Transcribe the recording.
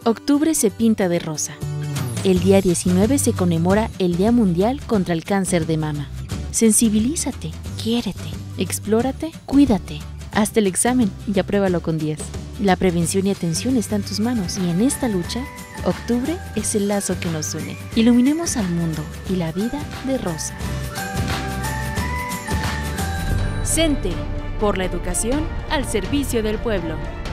Octubre se pinta de rosa. El día 19 se conmemora el Día Mundial contra el Cáncer de Mama. Sensibilízate, quiérete, explórate, cuídate. Hazte el examen y apruébalo con 10. La prevención y atención está en tus manos y en esta lucha, octubre es el lazo que nos une. Iluminemos al mundo y la vida de rosa. CENTE, por la educación al servicio del pueblo.